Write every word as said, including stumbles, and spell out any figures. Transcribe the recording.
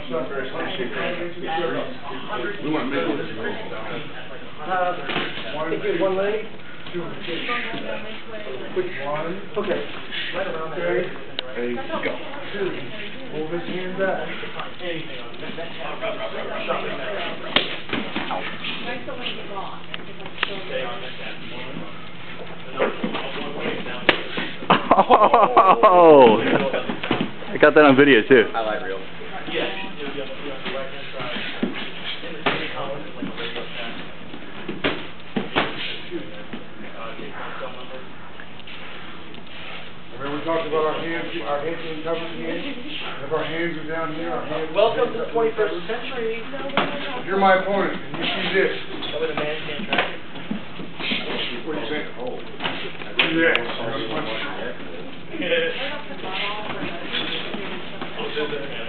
We want to make it. Uh, one, one leg. Two. Which one? Okay. Right around there. Ready, go. Two. Move his hand back. Oh, I got that on video too. I like real. Remember we talked about our hands, our heads being covered here? If our hands are down here, our hands... Welcome to the twenty-first century. If you're my opponent and you see this... That way the man can't track it. What do you think? Oh. Yes.